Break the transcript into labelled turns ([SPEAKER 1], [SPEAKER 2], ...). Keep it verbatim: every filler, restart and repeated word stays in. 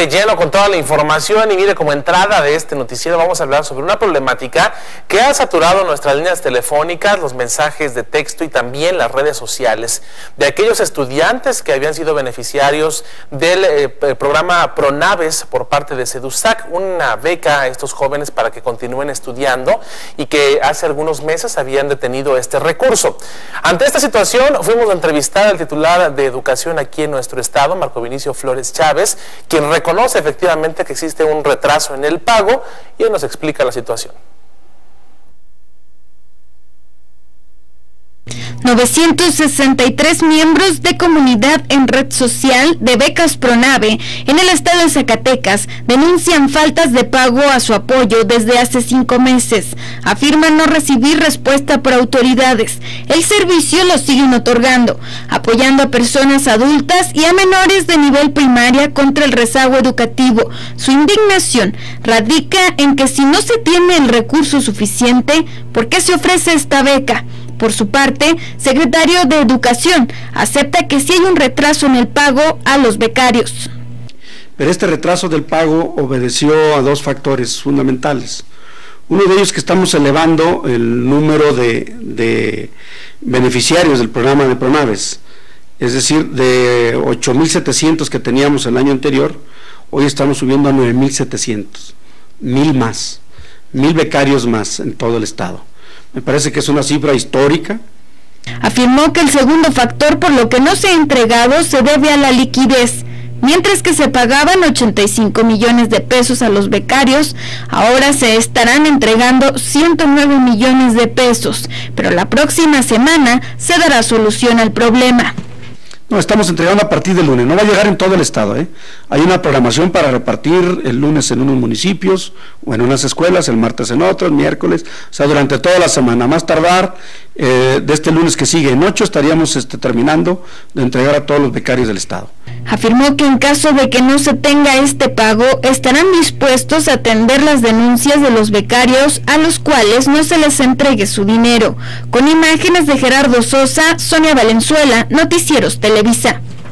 [SPEAKER 1] de lleno con toda la información y mire, como entrada de este noticiero vamos a hablar sobre una problemática que ha saturado nuestras líneas telefónicas, los mensajes de texto y también las redes sociales de aquellos estudiantes que habían sido beneficiarios del eh, programa PRONAVES por parte de SEDUSAC, una beca a estos jóvenes para que continúen estudiando y que hace algunos meses habían detenido este recurso. Ante esta situación fuimos a entrevistar al titular de Educación aquí en nuestro estado, Marco Vinicio Flores Chávez, quien reconoce efectivamente que existe un retraso en el pago y él nos explica la situación.
[SPEAKER 2] novecientos sesenta y tres miembros de comunidad en red social de becas PRONAVE en el estado de Zacatecas denuncian faltas de pago a su apoyo desde hace cinco meses. Afirman no recibir respuesta por autoridades. El servicio lo siguen otorgando, apoyando a personas adultas y a menores de nivel primaria contra el rezago educativo. Su indignación radica en que si no se tiene el recurso suficiente, ¿por qué se ofrece esta beca? Por su parte, secretario de Educación acepta que sí hay un retraso en el pago a los becarios.
[SPEAKER 3] Pero este retraso del pago obedeció a dos factores fundamentales. Uno de ellos que estamos elevando el número de, de beneficiarios del programa de PRONAVES, es decir, de ocho mil setecientos que teníamos el año anterior, hoy estamos subiendo a nueve mil setecientos, mil más, mil becarios más en todo el estado. Me parece que es una cifra histórica.
[SPEAKER 2] Afirmó que el segundo factor por lo que no se ha entregado se debe a la liquidez. Mientras que se pagaban ochenta y cinco millones de pesos a los becarios, ahora se estarán entregando ciento nueve millones de pesos, pero la próxima semana se dará solución al problema.
[SPEAKER 3] No, estamos entregando a partir del lunes, no va a llegar en todo el estado, ¿eh? Hay una programación para repartir el lunes en unos municipios o en unas escuelas, el martes en otros, el miércoles, o sea, durante toda la semana, más tardar, eh, de este lunes que sigue en ocho estaríamos este, terminando de entregar a todos los becarios del estado.
[SPEAKER 2] Afirmó que en caso de que no se tenga este pago, estarán dispuestos a atender las denuncias de los becarios a los cuales no se les entregue su dinero. Con imágenes de Gerardo Sosa, Sonia Valenzuela, Noticieros Televisa.